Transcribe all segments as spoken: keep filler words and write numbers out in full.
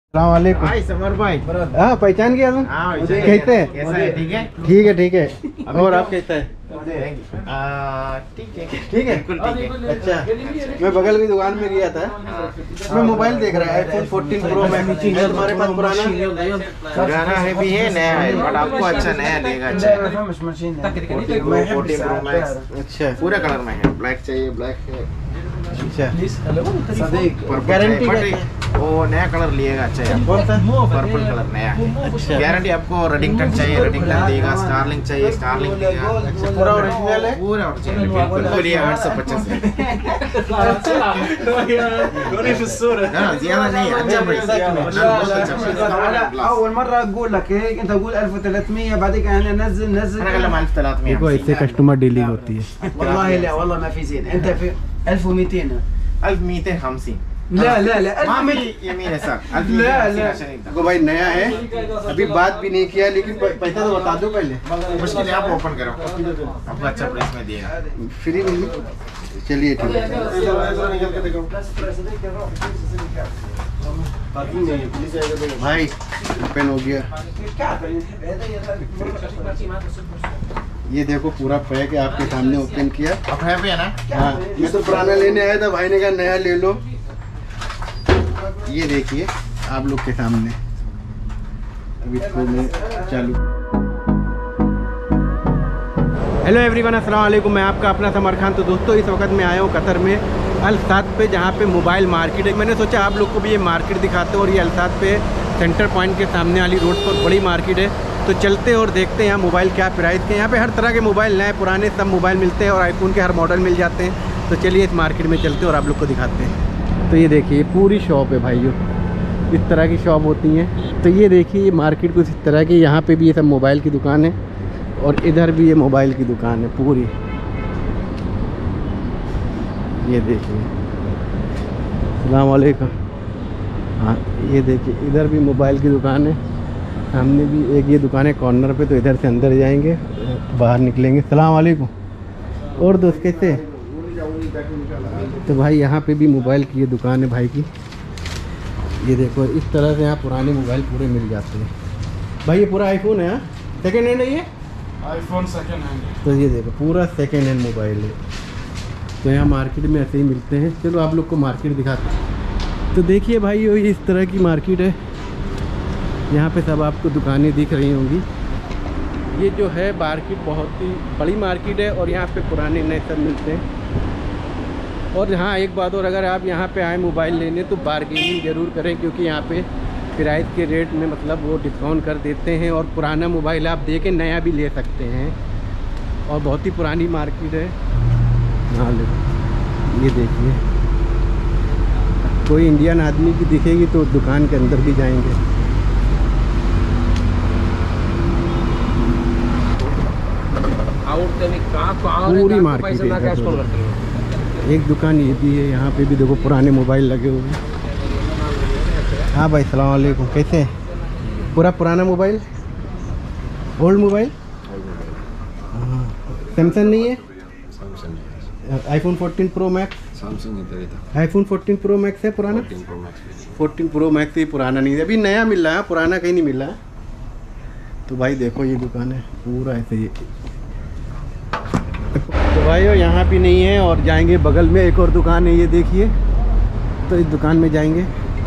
अस्सलाम वालेकुम। हाय समर भाई। हाँ पहचान गया तुम? कैसे है? ठीक है ठीक है ठीक है। और आप कैसा है? ठीक है ठीक है बिल्कुल ठीक है। अच्छा, मैं बगल की दुकान में गया था, मैं मोबाइल देख रहा है आईफोन फोर्टीन प्रो मैक्स। तुम्हारे पास पुराना पुराना है भी है, नया है, बट आपको अच्छा नया देगा। अच्छा फोर्टीन प्रो मैक्स अच्छा पूरा कलर में है, ब्लैक चाहिए ब्लैक है। अच्छा गारंटी वो नया कलर लिएगा। अच्छा है, कौन सा? पर्पल कलर नया है। अच्छा गारंटी आपको रेडिंगटन चाहिए रेडिंगटन देगा, स्टारलिंक चाहिए स्टारलिंक देगा। अच्छा पूरा ओरिजिनल है? पूरा ओरिजिनल बिल्कुल। बोलिए आठ सौ पचास ज्यादा नहीं, अच्छा प्राइस। اول مره اقول لك هيك انت تقول ألف وثلاثمية بعدين انا نزل نزل انا اقول ألف وثلاثمية। देखो ऐसे कस्टमर डीलिंग होती है। والله لا والله ما في زين انت في ألف ومئتين ألف ومئتين وخمسين। لا لا لا ما ألف في يمين يسار। لا لا देखो भाई नया है, अभी बात भी नहीं किया, लेकिन पैसा तो बता दो पहले। मुश्किल है, आप ओपन करो, आपको अच्छा प्राइस में देगा। फ्री में? चलिए ठीक है। भाई ओपन हो गया, ये देखो पूरा पैक है आपके सामने ओपन किया। अब है भी है ना? हाँ मैं तो पुराना लेने आया था, भाई ने कहा नया ले लो। ये देखिए आप लोग के सामने, अभी इसको मैं चालू। हेलो एवरीवन, अस्सलाम वालेकुम। मैं आपका अपना समर खान। तो दोस्तों इस वक्त मैं आया हूँ कतर में अल-साद पे, जहाँ पे मोबाइल मार्केट है। मैंने सोचा आप लोग को भी ये मार्केट दिखाते हैं। और ये अल-साद पे सेंटर पॉइंट के सामने वाली रोड पर बड़ी मार्केट है। तो चलते हैं और देखते हैं यहाँ मोबाइल क्या प्राइस के। यहाँ पे हर तरह के मोबाइल, नए पुराने सब मोबाइल मिलते हैं और आईफोन के हर मॉडल मिल जाते हैं। तो चलिए इस मार्केट में चलते हैं और आप लोग को दिखाते हैं। तो ये देखिए पूरी शॉप है भाइयों, इस तरह की शॉप होती हैं। तो ये देखिए ये मार्केट कुछ इस तरह की, यहाँ पे भी ये सब मोबाइल की दुकान है और इधर भी ये मोबाइल की दुकान है पूरी। ये देखिए, अस्सलाम वालेकुम। हाँ ये देखिए इधर भी मोबाइल की दुकान है, सामने भी एक ये दुकान है कॉर्नर पे। तो इधर से अंदर जाएंगे, बाहर निकलेंगे। अस्सलाम वालेकुम। और दोस्त कैसे? तो भाई यहाँ पे भी मोबाइल की ये दुकान है भाई की। ये देखो इस तरह से यहाँ पुराने मोबाइल पूरे मिल जाते हैं। भाई ये पूरा आईफोन है? सेकेंड हैंड है ये? IPhone second hand. तो ये देखो पूरा सेकेंड हैंड मोबाइल है। तो यहाँ मार्केट में ऐसे ही मिलते हैं। चलो आप लोग को मार्केट दिखाते हैं। तो देखिए भाई ये इस तरह की मार्केट है। यहाँ पे सब आपको दुकानें दिख रही होंगी। ये जो है मार्केट बहुत ही बड़ी मार्केट है और यहाँ पे पुराने नए सब मिलते हैं। और हाँ एक बात और, अगर आप यहाँ पे आए मोबाइल लेने तो बार्गेनिंग ज़रूर करें, क्योंकि यहाँ पे प्राइस के रेट में मतलब वो डिस्काउंट कर देते हैं। और पुराना मोबाइल आप दे के नया भी ले सकते हैं। और बहुत ही पुरानी मार्केट है। हाँ ये देखिए, कोई इंडियन आदमी की दिखेगी तो दुकान के अंदर भी जाएंगे। पूरी मार्केट है। एक दुकान ये भी है, यहाँ पे भी देखो पुराने मोबाइल लगे हुए हैं। हाँ भाई सलाम वालेकुम, कैसे हैं? पूरा पुराना मोबाइल, ओल्ड मोबाइल। हाँ सैमसंग नहीं है? IPhone fourteen pro max. IPhone fourteen pro max है पुराना? फोर्टीन प्रो मैक्स ही पुराना नहीं है, अभी नया मिल रहा है, पुराना कहीं नहीं मिल रहा है। तो भाई देखो ये दुकान है पूरा ऐसे ही। तो भाई यहाँ भी नहीं है और जाएंगे बगल में एक और दुकान है, ये देखिए। तो इस दुकान में जाएंगे।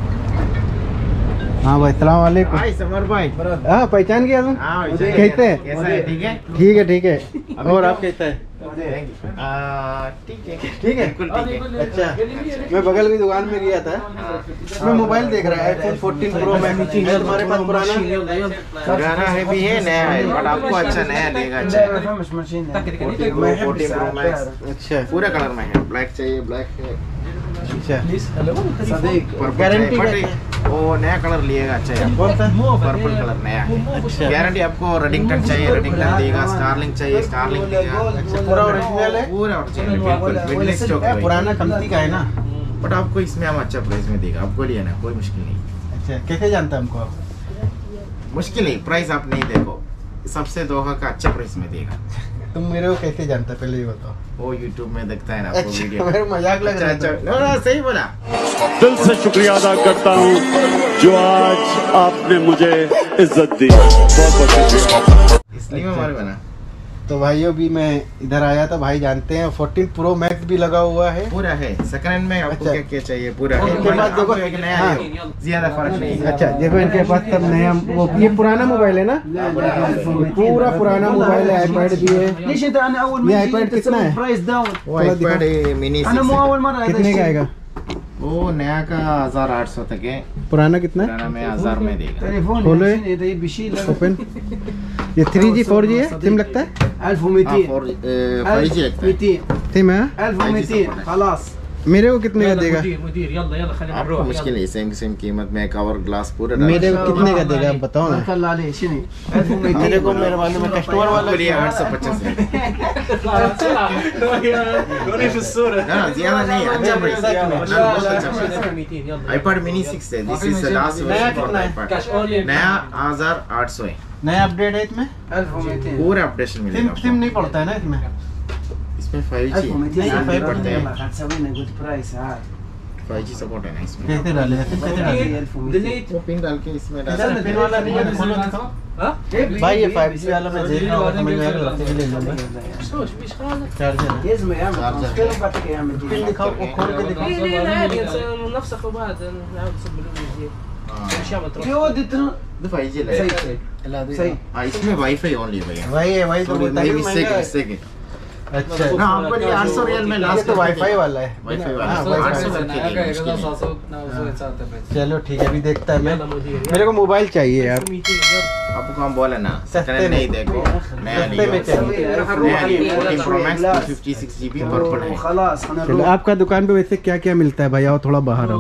हाँ भाई सलाम वालेकुम। हाय समर भाई। हाँ पहचान गया तुम? कैसे है? ठीक है ठीक है ठीक है। और आप कैसा है? ठीक है ठीक है बिल्कुल ठीक है। अच्छा, मैं बगल की दुकान में गया था, मैं मोबाइल देख रहा है आईफोन फोर्टीन प्रो मैक्स। तुम्हारे पास पुराना पुराना है भी है, नया है, बट आपको अच्छा नया देगा। अच्छा फोर्टीन प्रो मैक्स अच्छा पूरा कलर में है, ब्लैक चाहिए ब्लैक है। अच्छा गारंटी वो नया कलर लिएगा। अच्छा है, कौन सा? पर्पल कलर नया है। गारंटी आपको रेडिंगटन चाहिए रेडिंगटन देगा, स्टारलिंक चाहिए स्टारलिंक देगा। पूरा ओरिजिनल है? पूरा ओरिजिनल बिल्कुल, मिडल स्टॉक है, पुराना कंपनी का है ना? बट आपको इसमें हम अच्छा प्राइस में देगा, आपको लिए ना कोई मुश्किल नहीं। अच्छा कैसे जानता है हमको आप? मुश्किल नहीं, प्राइस आप नहीं देखो, सबसे दोहा का अच्छा प्राइस में देगा। तुम मेरे को कैसे जानता पहले ये बताओ। वो यूट्यूब में देखता है ना आपको अच्छा, वीडियो। मेरे मजाक लग अच्छा रहा अच्छा, था। नो नो सही बोला। दिल से शुक्रिया अदा करता हूँ जो आज आपने मुझे इज्जत दी, बहुत बहुत शुक्रिया। इसलिए मैं मालूम है ना। तो भाइयों भी मैं इधर आया था, भाई जानते हैं फोर्टीन प्रो मैक्स भी लगा हुआ है। पूरा है सेकंड हैंड में आपको अच्छा। क्या क्या चाहिए पूरा है। उसके बाद देखो- आपको एक नया हाँ। लियो, ज्यादा फर्क नहीं है। अच्छा देखो इनके पास सब नया, वो ये पुराना मोबाइल है ना, पूरा पुराना मोबाइल है, आईपैड भी है। ليش انت انا اول ये ما iPad جيت कितना है? تسوي برايس داون वो iPad मिनी انا مو اول مره هذا कितने का الشيء. आएगा? वो नया का हजार आठ सौ तक है, पुराना कितना है? पुराना में हजार में देगा। تليفون खोलो ये। شنو يطيب بشيء ओपन। ये थ्री जी फोर जी है, सिम लगता है? हाँ, ألف ومئتين फोर फाइव जी लगता है। ألف ومئتين सिम है। ألف ومئتين خلاص. मेरे को कितने का देगा? مدير मदीर यल्ला यल्ला खलीना आपको नरोح मुश्किल है सेम सेम कीमत में कवर ग्लास पूरा डाल मेरे को कितने का देगा आप बताओ ना। بارك الله عليه شنو ألف मेरे ومئتين. को मेरे मालूम है कस्टमर वाला आपके लिए आठ सौ पचास है। وريني في الصورة ना ज्यादा नहीं, अच्छा प्राइस है, बहुत अच्छा प्राइस है। مئتين يلا iPad mini सिक्स है, दिस इज द लास्ट नया वर्जन फॉर कितना है? iPad। कैश ऑन ये नया हजार आठ सौ है, नया अपडेट है इसमें? ألف ومئتين. पूरा अपडेशन सिम मिलेगा सिम आपको। नहीं पड़ता है ना इसमें? इसमें फाइव ألف जी ومئتين. फाइव पड़ते हैं, يلا خلينا نسوي لنا قلت برايس عاد. फाइव जी सपोर्ट है ना इसमें। कैसे डाले सिम कैसे डाले? ألف ومئتين. वो पिन डाल के इसमें डाल इधर पिन वाला नहीं है, खोलो दिखाओ। ها भाई ये फाइव जी वाला मैं देख रहा हूँ, समझ में आ रहा है, ले लूंगा। شوش مش خالص चार्जर है। يزمه يعمل شارجر. ترانسفير وبعدك يعمل पिन دي. दिखाओ, वो खोल के दिखाओ। ليه ليه عادي نفس اخوات نعاود نصب الفيديو مش يعمل تروح في ودي ترى तो फाइव जी सही लगेगा। सही सही. हाँ, इसमें वाईफाई ओनली है भैया। वही है, वही तो Sorry, बोलता है maybe कि second, महंगा है। second। अच्छा ना आपको लिए आठ सौ रियल में ये लास्ट तो वाईफाई वाला है। वाईफाई हाँ, वाला आठ वाईफाई सौ वाला। तक के लिए मुश्किल है। चलो ठीक है, अभी देखता है मैं। يلا مدير मेरे को मोबाइल चाहिए यार। مئتين يلا आपको हम बोला ना सस्ते सेकंड में। नहीं देखो, नया सस्ते में चाहिए। नया लियो fourteen pro max two fifty six GB purple है। خلاص خلينا चलो نروح. आपका दुकान पे वैसे क्या क्या मिलता है भाई? आओ थोड़ा बाहर आओ।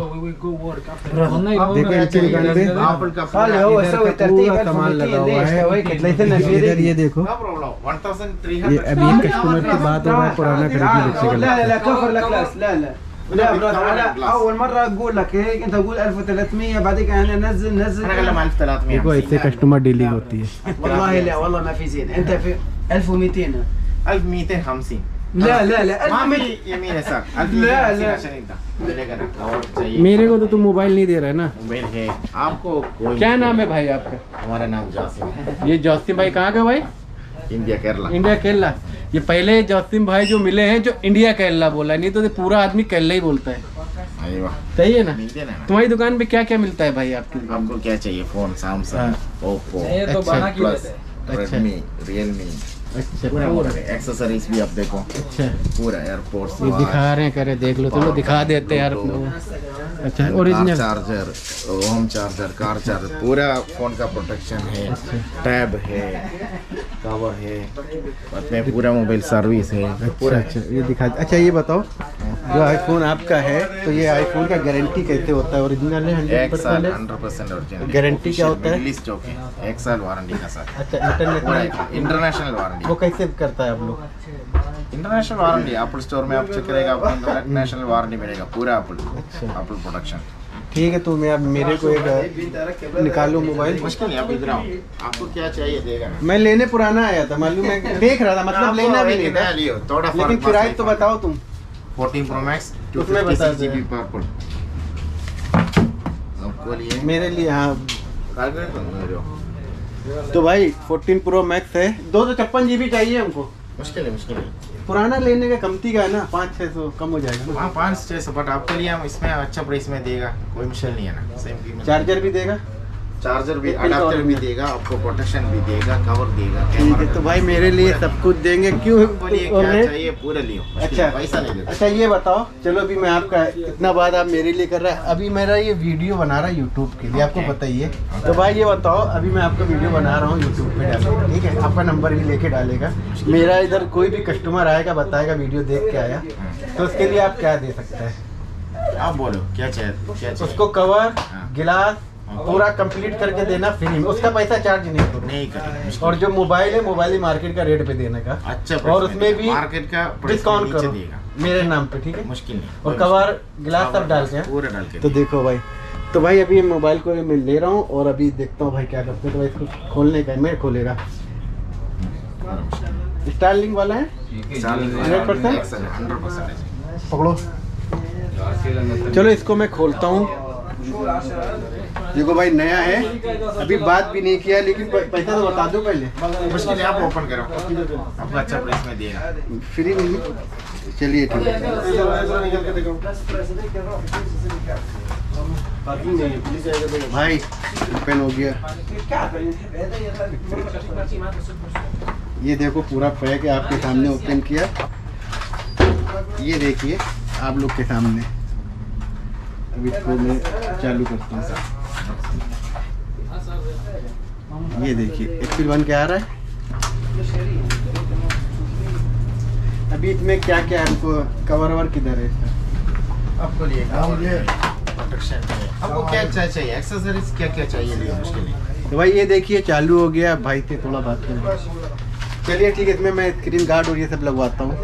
देखो इनकी दुकान पे एप्पल का خلي هو इधर يسوي का ترتيب पूरा ألف सामान लगा ومئتين. हुआ ليش है। سوي كده ليس इधर ये देखो, no problem one thousand three ये हंड्रेड अभी कस्टमर की बात हो रहा है, पुराना खरीदने बेचने का لا لا لا लगता توفر لك لاس لا لا لا براد انا اول مره اقول لك هيك انت تقول ألف وثلاثمية بعدين انا نزل نزل انا اقل ألف وثلاثمية है। देखो ऐसे कस्टमर डीलिंग होती है। والله لا والله ما في زين انت في ألف ومئتين. ألف ومئتين وخمسين لا لا لا ما ألف ومئتين. في يمين يسار لا، لا. عشان انت मिलेगा ना और चाहिए मेरे को तो तुम मोबाइल नहीं दे रहे ना। मोबाइल है आपको कोई क्या नाम है भाई आपका? हमारा नाम जासिम है, ये जौसिम भाई कहाँ का भाई? इंडिया केरला। इंडिया केरला। ये पहले जौसिम भाई जो मिले हैं जो इंडिया केरला बोला, नहीं तो ये पूरा आदमी केरला ही बोलता है। अरे वाह, सही है ना? मिलते ना। तुम्हारी दुकान पे क्या क्या मिलता है भाई आपकी दुकान? आपको क्या चाहिए फोन? सैमसंग, ओप्पो, अच्छा, प्लस, अच्छा। रेडमी, रियलमी, अच्छा पूरा पूरा। एक्सेसरीज भी आप देखो, अच्छा पूरा एयरपोर्ट्स ये दिखा रहे हैं, करे देख लो, चलो दिखा देते हैं यार अपने को। अच्छा original charger, home charger, car charger, पूरा फोन का प्रोटेक्शन है, टैब है, कवर है, बाद में पूरा मोबाइल सर्विस है, पूरा। पूरा अच्छा ये दिखा। अच्छा ये बताओ, जो आईफोन आपका है तो ये आईफोन का गारंटी कैसे होता है? ओरिजिनल है एक साल hundred hundred percent original. Guarantee क्या होता है? रिलीज चौक है, एक साल वारंटी का साथ, अच्छा पूरा इंटरनेशनल इंटरनेशनल वारंटी। वो कैसे करता है आप लोग? इंटरनेशनल वारंटी एप्पल स्टोर में आप चेक करेगा, आपको इंटरनेशनल वारंटी मिलेगा पूरा एप्पल अच्छा एप्पल प्रोडक्शन। ठीक है, तो मैं अब मेरे को एक निकालो मोबाइल। मुश्किल नहीं, आप इधर आओ, आपको क्या चाहिए देगा ना। मैं लेने पुराना आया था, मालूम है, देख रहा था, मतलब लेना भी नहीं था, लियो थोड़ा लेकिन प्राइस तो बताओ तुम। फोर्टीन प्रो मैक्स टू उसमें फिफ्टी बता सिक्स दो जीबी पर्पल आपको लिए मेरे लिए। हाँ कैलकुलेट कर मेरे हो। तो भाई फोर्टीन प्रो मैक्स है, दो सौ छप्पन जी बी चाहिए हमको। मुश्किल है, मुश्किल है। पुराना लेने का कमती का है ना, पाँच छः सौ कम हो जाएगा ना। हाँ पाँच छः सौ, बट आपके लिए हम इसमें अच्छा प्राइस में देगा, कोई मुश्किल नहीं है ना। सेम कीमत। चार्जर भी देगा, चार्जर भी, अडाप्टर भी देगा आपको, प्रोटेक्शन भी देगा, कवर देगा। ठीक है। तो भाई मेरे लिए सब कुछ देंगे, क्यों? बोलिए और क्या रेट? चाहिए पूरा लियो। अच्छा पैसा नहीं देगा। अच्छा ये बताओ, चलो अभी मैं आपका इतना बात आप मेरे लिए कर रहा है, अभी मेरा ये वीडियो बना रहा है यूट्यूब के लिए, आपको बताइए। तो भाई ये बताओ, अभी मैं आपका वीडियो बना रहा हूँ यूट्यूब पे डालेगा, ठीक है? आपका नंबर भी लेके डालेगा। मेरा इधर कोई भी कस्टमर आएगा, बताएगा वीडियो देख के आया, तो उसके लिए आप क्या दे सकते हैं? आप बोलो क्या चाहिए, क्या चाहिए। उसको कवर, हाँ। गिलास पूरा कंप्लीट करके देना फ्री में, उसका पैसा चार्ज नहीं करो। नहीं करेंगे। और जो मोबाइल है, मोबाइल ही मार्केट का रेट पे देने का। अच्छा और उसमें भी मार्केट का डिस्काउंट करो देगा मेरे नाम पे, ठीक है? मुश्किल नहीं। और कवर गिलास सब डाल के हैं। पूरा डाल के तो देखो भाई, तो भाई अभी मोबाइल को मैं ले रहा हूँ और अभी देखता हूँ भाई क्या करते हैं। तो भाई इसको खोलने का है, मैं खोलेगा। स्टारलिंक वाला है हंड्रेड परसेंट पकड़ो। चलो इसको मैं खोलता हूँ। देखो भाई नया है, अभी बात भी नहीं किया, लेकिन पैसा तो बता दो पहले। मुश्किल है, आप ओपन करो, आपको अच्छा प्राइस में देगा, फ्री नहीं। चलिए ठीक है भाई, ओपन हो गया। ये देखो पूरा पैक है, आपके सामने ओपन किया। ये देखिए आप लोग के सामने। अब इसको मैं चालू करता हूँ। ये देखिए एप्पल वन क्या आ रहा है। अभी इसमें क्या क्या है, हमको कवर ववर किधर है इसका? आपको लिए प्रोटेक्शन है, आपको क्या क्या चाहिए, एक्सेसरीज क्या क्या चाहिए लिए मुश्किल नहीं। तो भाई ये देखिए चालू हो गया। भाई से थोड़ा बात करें। चलिए ठीक है, इसमें मैं स्क्रीन गार्ड और ये सब लगवाता हूँ।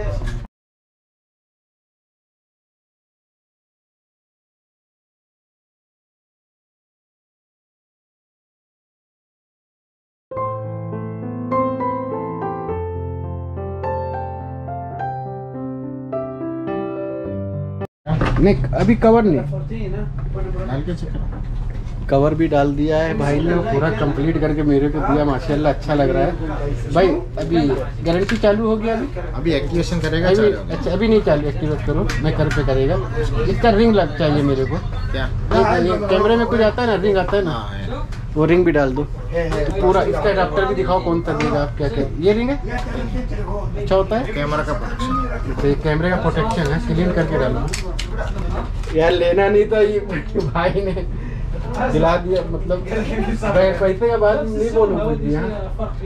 नहीं अभी कवर नहीं, डाल के चेक करो। कवर भी डाल दिया है भाई ने, पूरा कंप्लीट करके मेरे को दिया। माशाल्लाह अच्छा लग रहा है भाई। अभी गारंटी चालू हो गया अभी अभी एक्टिवेशन करेगा, अभी अच्छा अभी नहीं चालू, एक्टिवेट करो मैं कर पे करेगा। इसका रिंग लग चाहिए मेरे को। क्या ये कैमरे में कुछ आता है ना, रिंग आता है ना, वो रिंग भी डाल दो। पूरा इसका अडाप्टर भी दिखाओ कौन सा देगा आप। क्या क्या ये रिंग है, अच्छा होता है। कैमरा का प्रोटेक्शन, तो कैमरे का प्रोटेक्शन है, क्लीन करके डालो यार। लेना नहीं था ये भाई ने दिला दिया, मतलब पैसे का बात नहीं बोलूँ कुछ भी। हाँ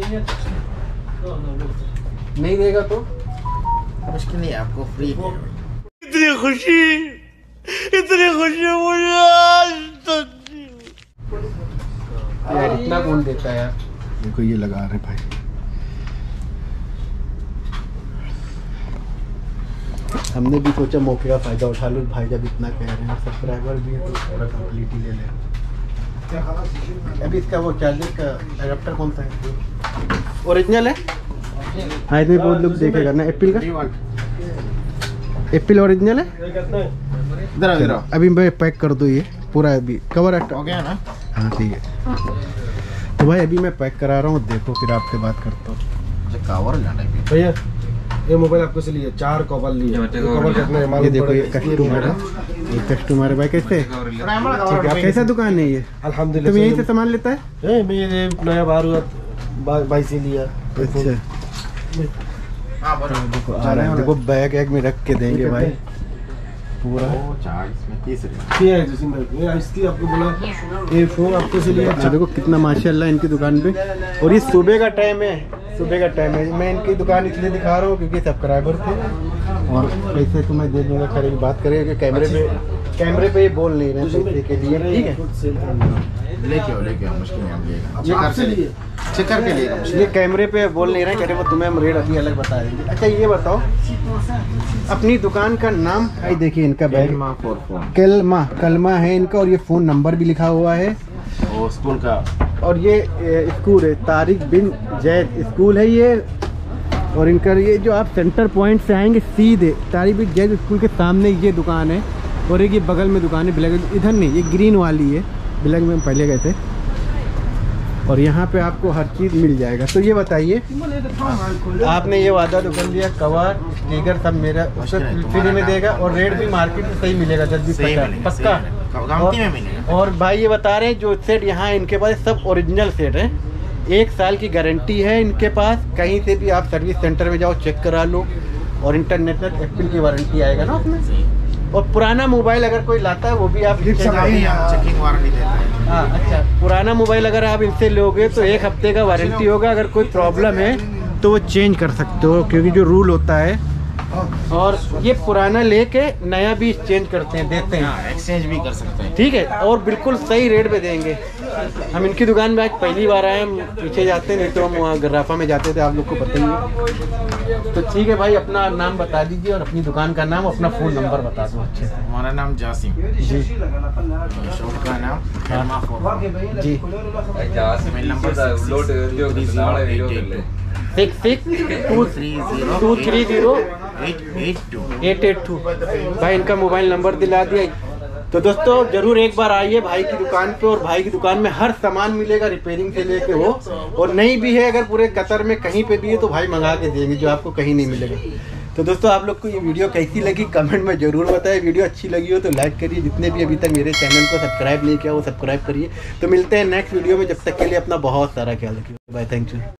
नहीं देगा तो मुश्किल नहीं, आपको फ्री। इतनी खुशी, इतनी खुशी मुझे आज तक यार, इतना कौन देता है यार। देखो ये लगा रहे भाई। हमने भी सोचा मौके का फायदा उठा लो, भाई जब इतना कह रहे हैं, सब्सक्राइबर भी है तो पूरा कंप्लीट ही ले लें। अभी इसका वो चार्जर का एडाप्टर कौन सा है, ओरिजिनल है? हाँ इसमें बहुत लोग देखेगा ना। एप्पल का एप्पल ओरिजिनल है। इधर इधर अभी मैं पैक कर दो ये पूरा, अभी कवर हो गया ना। हाँ ठीक है। तो भाई अभी मैं पैक करा रहा हूँ, देखो फिर आपसे बात करता हूँ। कवर लेना है भैया, ये मोबाइल आपको से लिए चार कवर लिए। कवर कितने है? ये देखो ये कस्टमर है, ये कस्टमर है भाई। कैसे ठीक है, कैसा दुकान है ये? अल्हम्दुलिल्लाह। तुम यहीं से सामान लेता है? ए, मैं ये नया बार हुआ भाई से लिया। अच्छा हाँ बराबर। देखो आ रहा है, देखो बैग वैग में रख के देंगे भाई पूरा। चार्ज में तीस ये है जैसे मैं इसकी आपको बोला, ये फोन आपको से लिया। अच्छा देखो कितना माशाल्लाह इनकी दुकान पे। और ये सुबह का टाइम है, सुबह का टाइम है। मैं इनकी दुकान इसलिए दिखा रहा हूँ क्योंकि सब्सक्राइबर थे। और पैसे तो मैं दे दूंगा, करेंगे बात करेंगे। कैमरे पे कैमरे पे ये बोल नहीं रहे पैसे के लिए, ठीक है। लेके आओ, लेके आओ, मुश्किल नहीं, हम लेगा चेक करके लिए चेक करके लिए ये कैमरे पे बोल नहीं रहे, कह रहे वो तुम्हें हम रेट अभी अलग बता देंगे। अच्छा ये बताओ अपनी दुकान का नाम। आई देखिए इनका बैग, कलमा कलमा है इनका, और ये फ़ोन नंबर भी लिखा हुआ है। और स्कूल का, और ये स्कूल है तारिक बिन जैद स्कूल है ये। और इनका ये जो आप सेंटर पॉइंट से आएंगे सीधे तारिक बिन जैद स्कूल के सामने ये दुकान है। और एक ये बगल में दुकान है ब्लैक, इधर नहीं, ये ग्रीन वाली है, ब्लैक में हम पहले गए थे। और यहाँ पे आपको हर चीज़ मिल जाएगा। तो ये बताइए, आपने ये वादा तो कर दिया, कवर स्टिकर सब मेरा उससे फ्री में देगा, और रेट भी मार्केट में सही मिलेगा, जब भी पक्का। गांधी में मिलेगा। और भाई ये बता रहे हैं जो सेट यहाँ इनके पास सब ओरिजिनल सेट है, एक साल की गारंटी है इनके पास। कहीं से भी आप सर्विस सेंटर में जाओ, चेक करा लो। और इंटरनेशनल एप्पल की वारंटी आएगा ना उसमें। और पुराना मोबाइल अगर कोई लाता है वो भी आप चेकिंग वारंटी देते हैं। हाँ अच्छा, पुराना मोबाइल अगर आप इनसे लोगे तो एक हफ्ते का वारंटी होगा। अगर कोई प्रॉब्लम है तो वो चेंज कर सकते हो, क्योंकि जो रूल होता है। और ये पुराना लेके नया भी एक्सचेंज करते हैं, देते हैं, एक्सचेंज भी कर सकते हैं, ठीक है। और बिल्कुल सही रेट पे देंगे। हम इनकी दुकान में आज पहली बार आए, हम पीछे जाते नहीं तो हम वहाँ गर्राफा में जाते थे, आप लोग को पता ही है। तो ठीक है भाई, अपना नाम बता दीजिए और अपनी दुकान का नाम, अपना फ़ोन नंबर बता दो अच्छे से। हमारा नाम जासिम जी, शॉप का नाम जी। Mobile number six six two three zero two three zero eight eight two eight eight two. भाई इनका मोबाइल नंबर दिला दिया। तो दोस्तों जरूर एक बार आइए भाई की दुकान पे, और भाई की दुकान में हर सामान मिलेगा रिपेयरिंग से लेके हो, और नहीं भी है अगर पूरे कतर में कहीं पे भी है तो भाई मंगा के देंगे, जो आपको कहीं नहीं मिलेगा। तो दोस्तों आप लोग को ये वीडियो कैसी लगी कमेंट में जरूर बताएं। वीडियो अच्छी लगी हो तो लाइक करिए, जितने भी अभी तक मेरे चैनल को सब्सक्राइब नहीं किया वो सब्सक्राइब करिए। तो मिलते हैं नेक्स्ट वीडियो में, जब तक के लिए अपना बहुत सारा ख्याल रखिए। Bye, thank you.